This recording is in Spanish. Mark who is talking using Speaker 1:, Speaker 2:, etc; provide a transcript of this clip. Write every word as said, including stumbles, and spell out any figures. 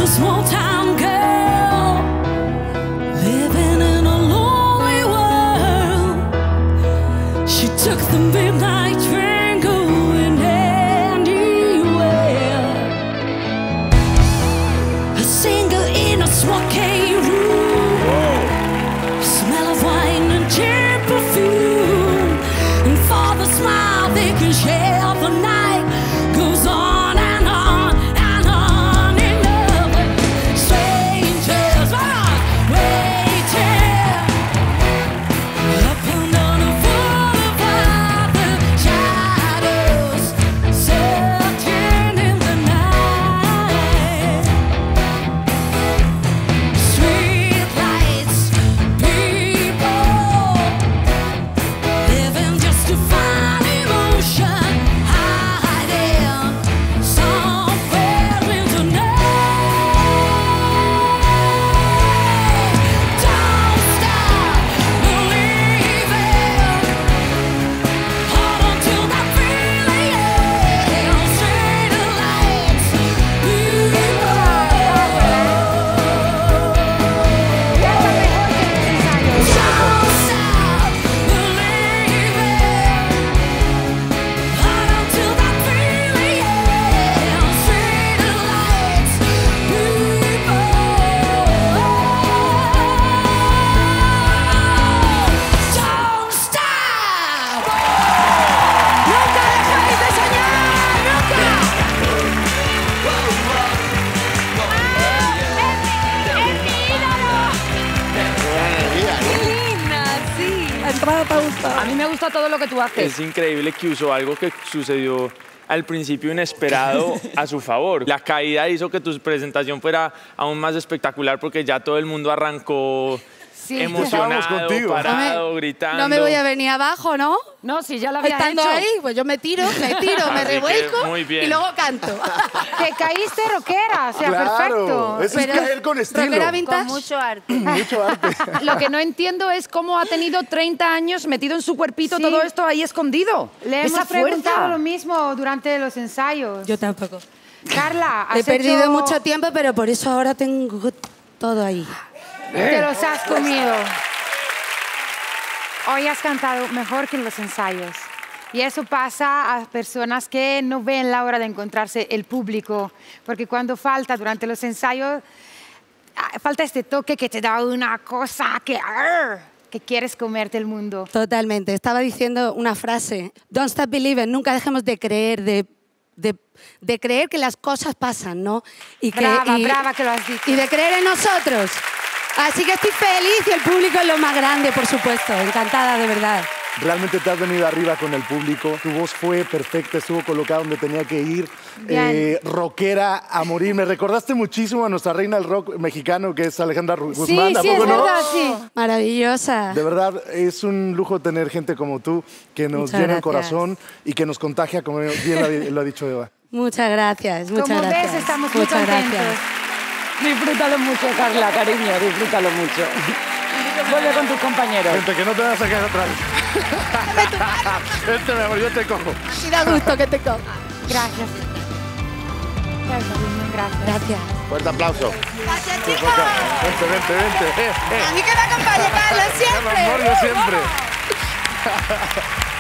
Speaker 1: small town girl living in a lonely world. She took the midnight train going anywhere. A singer in a smoky room, smell of wine and cheap perfume, and for the smile they can share, the night goes on and on and on in love. Strangers are waiting up under the boulevard, the shadows searching in the night. Street lights, people living just to find emotion, hiding somewhere in the night. Don't stop believing, hold on to that feeling. Street lights,
Speaker 2: A mí me gusta todo lo que tú haces.
Speaker 3: Es increíble que usó algo que sucedió al principio inesperado a su favor. La caída hizo que tu presentación fuera aún más espectacular porque ya todo el mundo arrancó
Speaker 4: Sí.
Speaker 3: emocionado,
Speaker 5: Estábamos contigo.
Speaker 3: parado,
Speaker 4: No me-
Speaker 3: gritando.
Speaker 4: No me voy a venir abajo, ¿no?
Speaker 2: No, si ya lo había
Speaker 4: Estando
Speaker 2: hecho.
Speaker 4: ahí, pues yo me tiro, me tiro, me
Speaker 3: Así que
Speaker 4: revuelco
Speaker 3: muy bien.
Speaker 4: y luego canto.
Speaker 6: Que caíste rockera, o sea,
Speaker 5: Claro,
Speaker 6: perfecto.
Speaker 5: eso es
Speaker 4: Pero-
Speaker 5: caer con estilo.
Speaker 4: rockera vintage.
Speaker 6: Con mucho arte.
Speaker 5: Mucho arte.
Speaker 2: Lo que no entiendo es cómo ha tenido treinta años metido en su cuerpito
Speaker 6: Sí.
Speaker 2: todo esto ahí escondido.
Speaker 6: Le hemos
Speaker 2: Esa
Speaker 6: preguntado
Speaker 2: fuerza.
Speaker 6: lo mismo durante los ensayos.
Speaker 4: Yo tampoco.
Speaker 6: Carla, has
Speaker 4: He perdido
Speaker 6: hecho-
Speaker 4: mucho tiempo, pero por eso ahora tengo todo ahí.
Speaker 6: Te los has comido. Hoy has cantado mejor que en los ensayos. Y eso pasa a personas que no ven la hora de encontrarse el público. Porque cuando falta durante los ensayos, ah, falta este toque que te da una cosa que, arr, que quieres comerte el mundo.
Speaker 4: Totalmente. Estaba diciendo una frase. Don't stop believing. Nunca dejemos de creer, de, de, de creer que las cosas pasan, ¿no? Y que,
Speaker 6: Brava,
Speaker 4: y-
Speaker 6: brava que lo has dicho.
Speaker 4: Y de creer en nosotros. Así que estoy feliz y el público es lo más grande, por supuesto. Encantada, de verdad.
Speaker 5: Realmente te has venido arriba con el público. Tu voz fue perfecta, estuvo colocada donde tenía que ir.
Speaker 6: Bien.
Speaker 5: Eh, rockera a morir. Me recordaste muchísimo a nuestra reina del rock mexicano, que es Alejandra Ru-
Speaker 6: Sí,
Speaker 5: Guzmán. ¿A
Speaker 6: sí,
Speaker 5: poco
Speaker 6: es
Speaker 5: no?
Speaker 6: verdad, sí.
Speaker 4: Maravillosa.
Speaker 5: De verdad, es un lujo tener gente como tú que nos
Speaker 4: Muchas
Speaker 5: llena el
Speaker 4: gracias.
Speaker 5: corazón y que nos contagia, como bien lo ha- lo ha dicho Eva.
Speaker 4: Muchas gracias, muchas
Speaker 6: Como
Speaker 4: gracias.
Speaker 6: ves, estamos muy
Speaker 4: Muchas
Speaker 6: contentos.
Speaker 4: gracias.
Speaker 2: Disfrútalo mucho, Carla, cariño, disfrútalo mucho. Vuelve con tus compañeros.
Speaker 5: Gente, que no te vas a quedar atrás. Vente, mi amor, yo te cojo.
Speaker 4: Sí, da gusto que te coja.
Speaker 6: Gracias. Gracias, cariño, gracias.
Speaker 4: Gracias.
Speaker 5: Fuerte aplauso.
Speaker 4: Gracias,
Speaker 5: Te
Speaker 4: chicos.
Speaker 5: toca. Vente, vente, vente. Eh, eh.
Speaker 4: A mí que me acompañe, Carlos, siempre.
Speaker 5: Mi amor, yo siempre.